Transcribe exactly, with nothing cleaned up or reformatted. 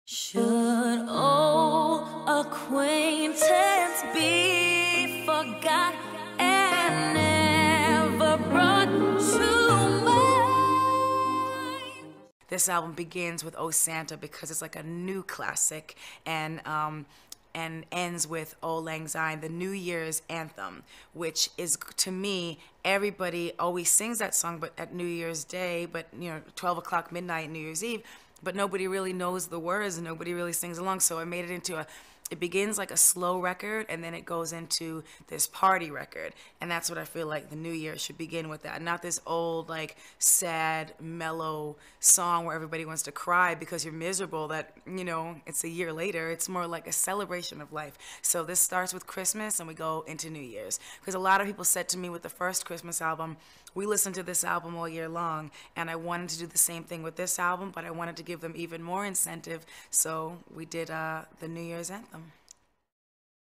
Should old acquaintance be forgot and never brought to mind? This album begins with Oh Santa because it's like a new classic, and um, and ends with Auld Lang Syne, the New Year's anthem, which is, to me, everybody always sings that song, but at New Year's Day, but you know, twelve o'clock midnight, New Year's Eve, but nobody really knows the words and nobody really sings along. So I made it into a, it begins like a slow record and then it goes into this party record. And that's what I feel like the new year should begin with, that. Not this old, like, sad, mellow song where everybody wants to cry because you're miserable that, you know, it's a year later. It's more like a celebration of life. So this starts with Christmas and we go into New Year's. Because a lot of people said to me with the first Christmas album, we listened to this album all year long, and I wanted to do the same thing with this album, but I wanted to give them even more incentive, so we did uh, the New Year's anthem.